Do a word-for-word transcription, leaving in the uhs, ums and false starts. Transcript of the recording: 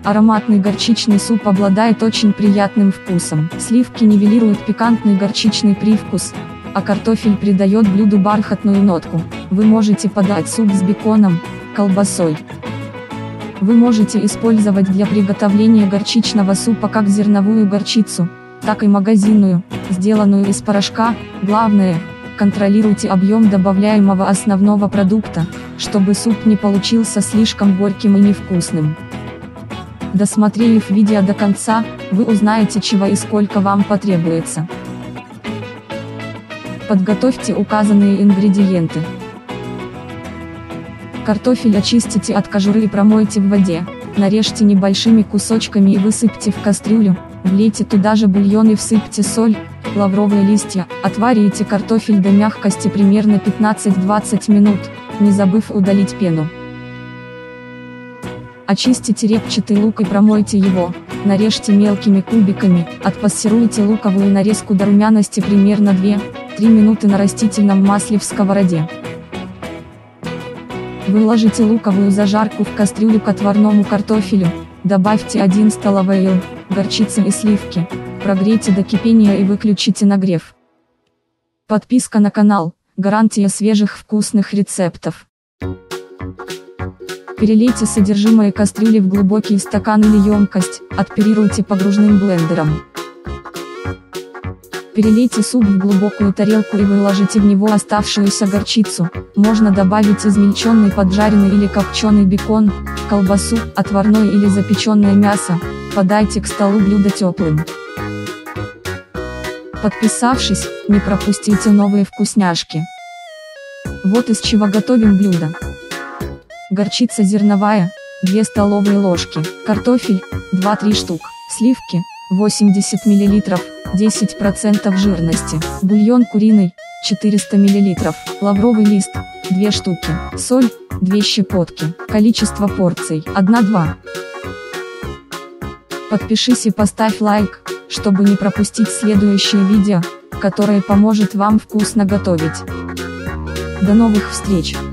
Ароматный горчичный суп обладает очень приятным вкусом. Сливки нивелируют пикантный горчичный привкус, а картофель придает блюду бархатную нотку. Вы можете подать суп с беконом, колбасой. Вы можете использовать для приготовления горчичного супа как зерновую горчицу, так и магазинную, сделанную из порошка. Главное, контролируйте объем добавляемого основного продукта, чтобы суп не получился слишком горьким и невкусным. Досмотрев видео до конца, вы узнаете, чего и сколько вам потребуется. Подготовьте указанные ингредиенты. Картофель очистите от кожуры и промойте в воде, нарежьте небольшими кусочками и высыпьте в кастрюлю, влейте туда же бульон и всыпьте соль, лавровые листья, отварите картофель до мягкости примерно пятнадцать-двадцать минут, не забыв удалить пену. Очистите репчатый лук и промойте его, нарежьте мелкими кубиками, отпассируйте луковую нарезку до румяности примерно две-три минуты на растительном масле в сковороде. Выложите луковую зажарку в кастрюлю к отварному картофелю, добавьте один столовый ел горчицы и сливки, прогрейте до кипения и выключите нагрев. Подписка на канал – гарантия свежих вкусных рецептов. Перелейте содержимое кастрюли в глубокий стакан или емкость, отпарируйте погружным блендером. Перелейте суп в глубокую тарелку и выложите в него оставшуюся горчицу, можно добавить измельченный поджаренный или копченый бекон, колбасу, отварное или запеченное мясо, подайте к столу блюдо теплым. Подписавшись, не пропустите новые вкусняшки. Вот из чего готовим блюдо. Горчица зерновая, две столовые ложки, картофель, два-три штук, сливки, восемьдесят миллилитров, десять процентов жирности, бульон куриный, четыреста миллилитров, лавровый лист, две штуки, соль, две щепотки, количество порций, одна-два. Подпишись и поставь лайк, чтобы не пропустить следующее видео, которое поможет вам вкусно готовить. До новых встреч!